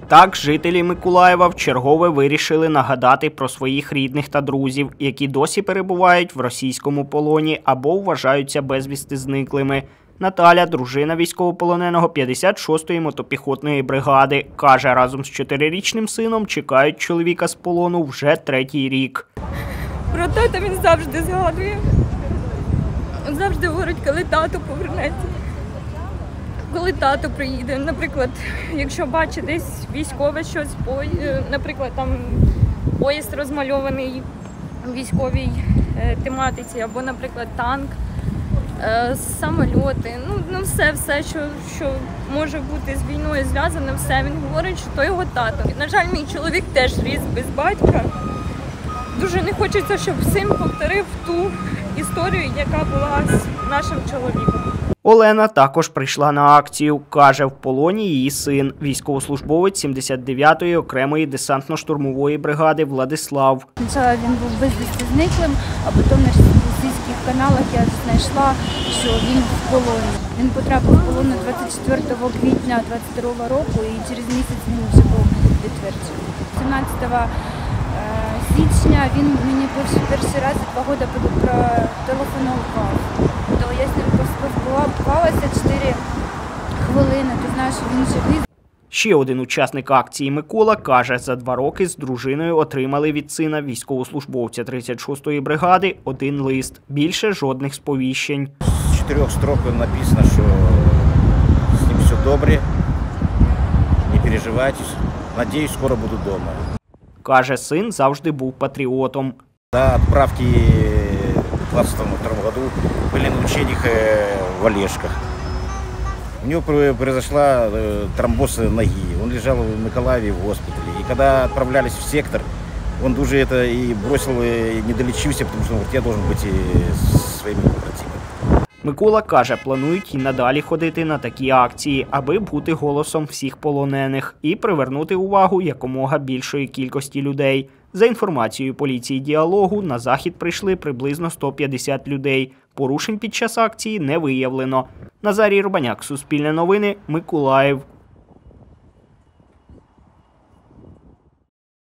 Так, жителі Миколаєва вчергове вирішили нагадати про своїх рідних та друзів, які досі перебувають в російському полоні або вважаються безвісти зниклими. Наталя, дружина військовополоненого 56-ї мотопіхотної бригади, каже, разом з 4-річним сином чекають чоловіка з полону вже 3-й рік. Про тата він завжди згадує. Завжди говорить, коли тато повернеться. Коли тато приїде, наприклад, якщо бачить десь військове щось, наприклад, там поїзд розмальований у військовій тематиці, або, наприклад, танк, самольоти, все, що може бути з війною зв'язане, все, він говорить, що то його тато. На жаль, мій чоловік теж ріс без батька. Дуже не хочеться, щоб син повторив ту історію, яка була з нашим чоловіком. Олена також прийшла на акцію. Каже, в полоні її син, військовослужбовець 79-ї окремої десантно-штурмової бригади Владислав. Спочатку він був безвісти зниклим, а потім на російських каналах я знайшла, що він в полоні. Він потрапив в полон 24 квітня 2022 року і через місяць він вже був підтверджений. 17 січня він мені перший раз за 2 роки телефонував. То я з ним поспілкувалася 4 хвилини, ти знаєш, що він живий. Ще один учасник акції Микола каже, за 2 роки з дружиною отримали від сина військовослужбовця 36-ї бригади 1 лист. Більше жодних сповіщень. З 4 строк написано, що з ним все добре, не переживайте, сподіваюся, скоро буду вдома. Каже, син завжди був патріотом. До відправки в 2022 году были на учениях в Олежках. У него произошла тромбоз ноги. Он лежал в Миколаеве в госпитале. И когда отправлялись в сектор, он уже это и бросил, не долечился, потому что он говорит, я должен быть со своими побратимами. Микола каже, планують і надалі ходити на такі акції, аби бути голосом всіх полонених і привернути увагу якомога більшої кількості людей. За інформацією поліції «Діалогу», на захід прийшли приблизно 150 людей. Порушень під час акції не виявлено. Назарій Рубаняк, Суспільне новини, Миколаїв.